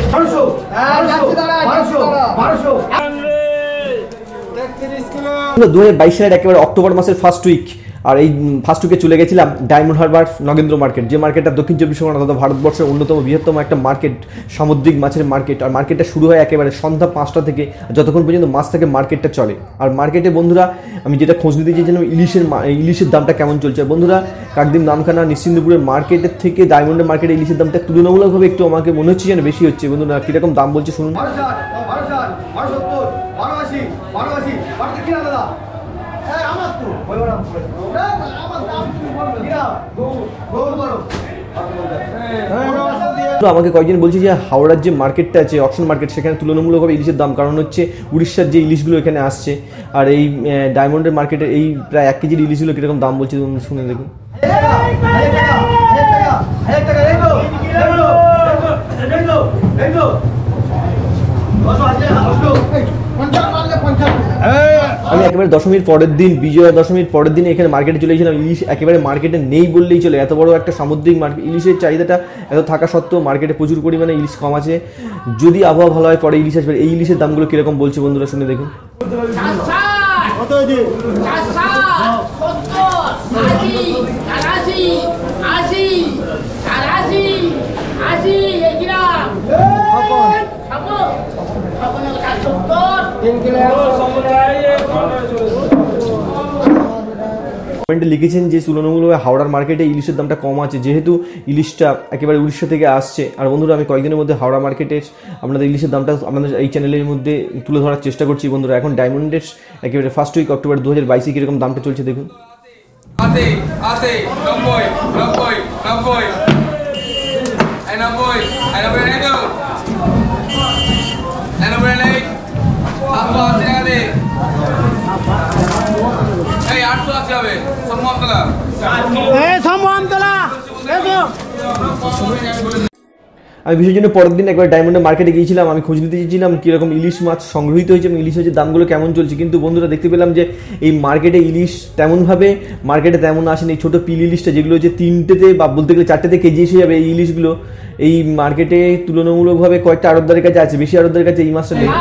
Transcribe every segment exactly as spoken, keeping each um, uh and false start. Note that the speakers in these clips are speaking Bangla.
দু হাজার বাইশ সালের একেবারে অক্টোবর মাসের ফার্স্ট উইক, আর এই ফার্স্ট উইকে চলে গেছিলাম ডায়মন্ড হারবার নগেন্দ্র মার্কেট, যে মার্কেটটা দক্ষিণ চব্বিশ পরগনা তথা ভারতবর্ষের অন্যতম বৃহত্তম একটা মার্কেট, সামুদ্রিক মাছের মার্কেট। আর মার্কেটটা শুরু হয় একেবারে সন্ধ্যা পাঁচটা থেকে, যতক্ষণ পর্যন্ত মাছ থেকে মার্কেটটা চলে। আর মার্কেটে বন্ধুরা আমি যেটা খোঁজ নিতে চেয়েছিলাম ইলিশের ইলিশের দামটা কেমন চলছে। বন্ধুরা কাকদ্বীপ নামখানা নিশ্চিন্দপুরের মার্কেটের থেকে ডায়মন্ডের মার্কেটে ইলিশের দামটা তুলনামূলকভাবে একটু আমাকে মনে হচ্ছে যেন বেশি হচ্ছে। বন্ধুরা কীরকম দাম বলছে শুনুন। আমাকে কয়েকজন বলছে যে হাওড়ার যে মার্কেটটা আছে অকশন মার্কেট, সেখানে তুলনামূলকভাবে ইলিশের দাম, কারণ হচ্ছে উড়িষ্যার যে ইলিশগুলো এখানে আসছে। আর এই ডায়মন্ডের মার্কেটে এই প্রায় এক কেজির ইলিশগুলো কীরকম দাম বলছে শুনে দেখুন। আমি একেবারে দশমীর পরের দিন, বিজয়া দশমীর পরের দিন এখানে মার্কেটে চলে গেছিলাম। ইলিশ একেবারে মার্কেটে নেই বললেই চলে, এত বড় একটা সামুদ্রিক মার্কেট। ইলিশের চাহিদাটা এত থাকা সত্ত্বেও মার্কেটে প্রচুর পরিমাণে ইলিশ কম আছে। যদি আবহাওয়া ভালো হয় পরে ইলিশ আসবে। এই ইলিশের দামগুলো কীরকম বলছে বন্ধুরা শুনে দেখুন। কমেন্টে লিখেছেন যে তুলনামূলকভাবে হাওড়ার মার্কেটে ইলিশের দামটা কম আছে, যেহেতু ইলিশটা একেবারে উড়িষ্যা থেকে আসছে। আর বন্ধুরা আমি কয়েকদিনের মধ্যে হাওড়া মার্কেটের আপনাদের ইলিশের দামটা আপনাদের এই চ্যানেলের মধ্যে তুলে ধরার চেষ্টা করছি। বন্ধুরা এখন ডায়মন্ডের একেবারে ফার্স্ট উইক অক্টোবর দু হাজার বাইশে কীরকম দামটা চলছে দেখুন। আমি বিশেষ জন্য পরের দিন একবার ডায়মন্ডের মার্কেটে গিয়েছিলাম। আমি খোঁজ নিতে চেয়েছিলাম কীরকম ইলিশ মাছ সংগৃহীত হয়েছে এবং ইলিশ হচ্ছে দামগুলো কেমন চলছে। কিন্তু বন্ধুরা দেখতে পেলাম যে এই মার্কেটে ইলিশ তেমনভাবে মার্কেটে তেমন আসেনি। এই ছোটো পিল ইলিশটা যেগুলো হচ্ছে তিনটেতে বা বলতে গেলে চারটেতে কেজি এসে যাবে, এই ইলিশগুলো এই মার্কেটে তুলনামূলকভাবে কয়েকটা আড়তদারের কাছে আছে, বেশি আড়তদারের কাছে এই মাছটা নেই।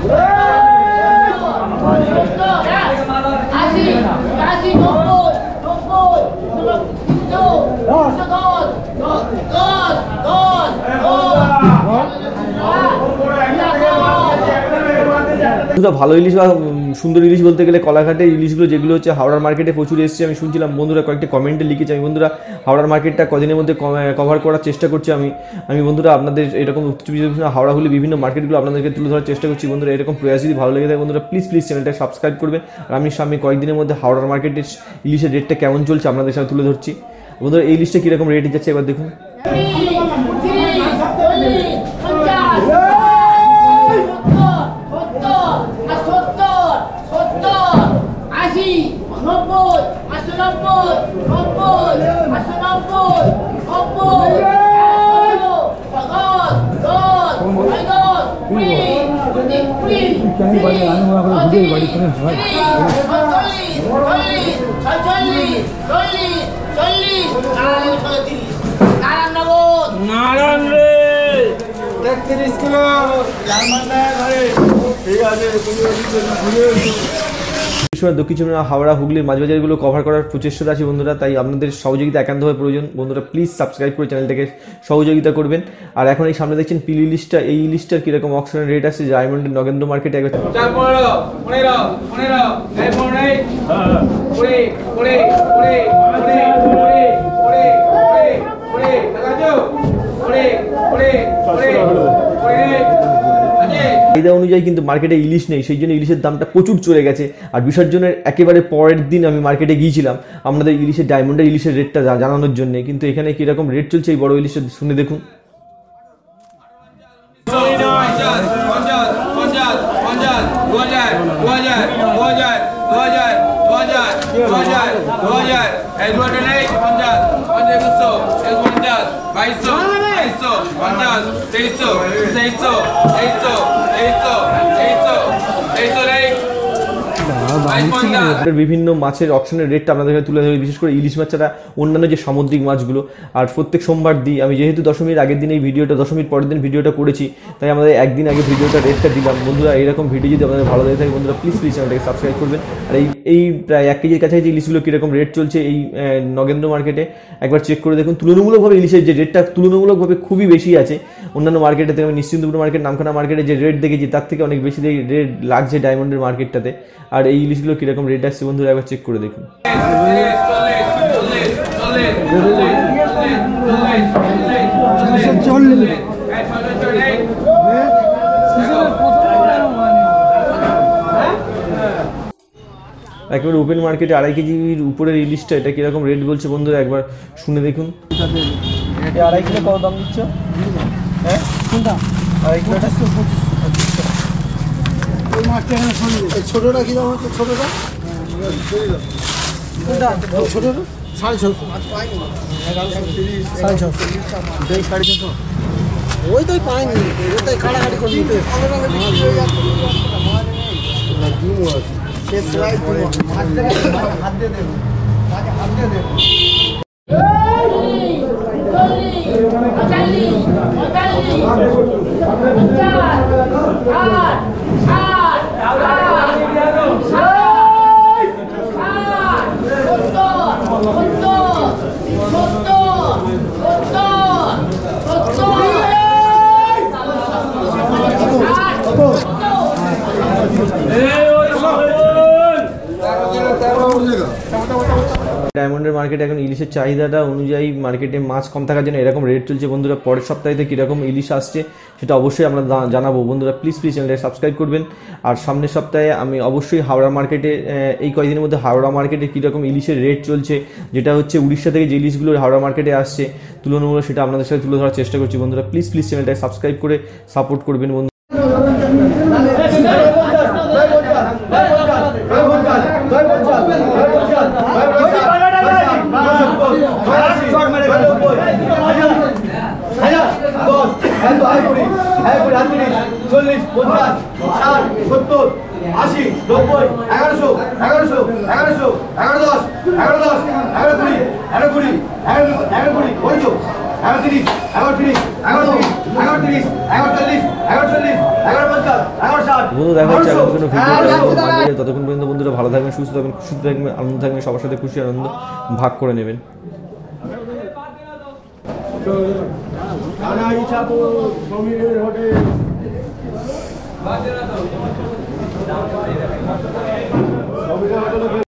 ভালো ইলিশ বা সুন্দর ইলিশ বলতে গেলে কলাঘাটের ইলিশগুলো, যেগুলো হচ্ছে হাওড়ার মার্কেটে প্রচুর এসছে আমি শুনছিলাম। বন্ধুরা কয়েকটা কমেন্টে লিখেছি আমি। বন্ধুরা হাওড়ার মার্কেটটা কদিনের মধ্যে কভার করার চেষ্টা করছি আমি আমি বন্ধুরা আপনাদের এরকম হাওড়া হলে বিভিন্ন মার্কেটগুলো আপনাদেরকে তুলে ধরার চেষ্টা করছি। বন্ধুরা এরকম প্রয়াস যদি ভালো লেগে থাকে বন্ধুরা প্লিজ প্লিজ চ্যানেলটা সাবস্ক্রাইব করবেন। আর আমি সামনে কয়েকদিনের মধ্যে হাওড়ার মার্কেটের ইলিশের রেটটা কেমন চলছে আপনাদের সাথে তুলে ধরছি। বন্ধুরা এই ইলিশটা কীরকম রেট যাচ্ছে এবার দেখুন। দক্ষিণ চব্বিশ হাওড়া হুগলির মাছ বাজারগুলো কভার করার প্রচেষ্টা আছে বন্ধুরা, তাই আপনাদের সহযোগিতা একান্তভাবে প্রয়োজন। বন্ধুরা প্লিজ সাবস্ক্রাইব করে চ্যানেলটাকে সহযোগিতা করবেন। আর এখন এই সামনে দেখছেন পিল ইলিশটা, এই ইলিশটার কীরকম অকশনের রেট আছে ডায়মন্ডের নগেন্দ্র মার্কেটে একবার চাহিদা অনুযায়ী কিন্তু মার্কেটে ইলিশ নেই, সেই জন্য ইলিশের দামটা প্রচুর চলে গেছে। আর বিসর্জনের একেবারে পরের দিন আমি মার্কেটে গিয়েছিলাম আপনাদের ইলিশের ডায়মন্ডের ইলিশের রেটটা জানানোর জন্য। কিন্তু এখানে কীরকম রেট চলছে এই বড় ইলিশের শুনে দেখুন। বিভিন্ন মাছের অপশনের রেটটা আপনাদের তুলে ধরি, বিশেষ করে ইলিশ মাছ ছাড়া অন্যান্য যে সামুদ্রিক মাছগুলো। আর প্রত্যেক সোমবার দিই আমি, যেহেতু দশমীর আগের দিন এই ভিডিওটা, দশমীর পরের দিন ভিডিওটা করেছি, তাই আমাদের একদিন আগে ভিডিওটা রেটটা দিলাম। বন্ধুরা এরকম ভিডিও যদি আপনাদের ভালো লাগে থাকে বন্ধুরা প্লিজ প্লিজ চ্যানেলটাকে সাবস্ক্রাইব করবেন। আর এই এই প্রায় এক কেজির কাছাকাছি ইলিশগুলো কীরকম রেট চলছে এই নগেন্দ্র মার্কেটে একবার চেক করে দেখুন। তুলনামূলকভাবে ইলিশের যে রেটটা তুলনামূলকভাবে খুবই বেশি আছে অন্যান্য মার্কেটে থেকে। আমি নিশ্চিন্তপুর মার্কেট, নামখানা মার্কেটে যে রেট দেখেছি তার থেকে অনেক বেশি রেট লাগছে ডায়মন্ডের মার্কেটটাতে। আর এই ইলিশগুলো কীরকম রেট আসছে বন্ধুরা একবার চেক করে দেখুন। একেবারে ওপেন মার্কেটে আড়াই কেজির উপরের ইলিশটা এটা কীরকম রেট বলছে বন্ধুরা একবার শুনে দেখুন। আড়াই কিলো কত দাম দিচ্ছ? হ্যাঁ কোনটা আড়াই কিলো? ছোটটা কি দাম হচ্ছে? ছোটটা ছোটটা সাড়ে ছশো সাড়ে ছশো সাড়ে ছশো ওই তো পাইনি, ওটাই কাটাকাটি করে নিতে হাত দিয়ে দেবো হাত দিয়ে দেবো। ডায়মন্ডের মার্কেটে এখন ইলিশের চাহিদাটা অনুযায়ী মার্কেটে মাছ কম থাকার জন্য এরকম রেট চলছে বন্ধুরা। পরের সপ্তাহেতে কীরকম ইলিশ আসছে সেটা অবশ্যই আমরা জানাবো বন্ধুরা। প্লিজ প্লিজ চ্যানেলটা সাবস্ক্রাইব করবেন। আর সামনের সপ্তাহে আমি অবশ্যই হাওড়া মার্কেটে, এই কয়েকদিনের মধ্যে হাওড়া মার্কেটে কীরকম ইলিশের রেট চলছে, যেটা হচ্ছে উড়িষ্যা থেকে যে ইলিশগুলো হাওড়া মার্কেটে আসছে তুলনামূলক, সেটা আপনাদের সাথে তুলে ধরার চেষ্টা করছি বন্ধুরা। প্লিজ প্লিজ চ্যানেলটাকে সাবস্ক্রাইব করে সাপোর্ট করবেন বন্ধু। চল্লিশ পঞ্চাশ ষাট সত্তর আশি নব্বই এগারোশো এগারোশো এগারোশো এগারো দশ এগারো দশ এগারো কুড়ি এগারো কুড়ি এগারো এগারো কুড়ি ওইশো এগারো তিরিশ এগারো তিরিশ এগারো তিরিশ এগারো তিরিশ এগারো চল্লিশ এগারো চল্লিশ এগারো পঞ্চাশ এগারো ষাট। বন্ধু দেখা হচ্ছে আগামী কোনো ভিডিও। ততক্ষণ পর্যন্ত বন্ধুরা ভালো থাকবেন, সুস্থ থাকবেন, সুস্থ থাকবেন, আনন্দ থাকবেন, সবার সাথে খুশি আনন্দ ভাগ করে নেবেন। হোটেল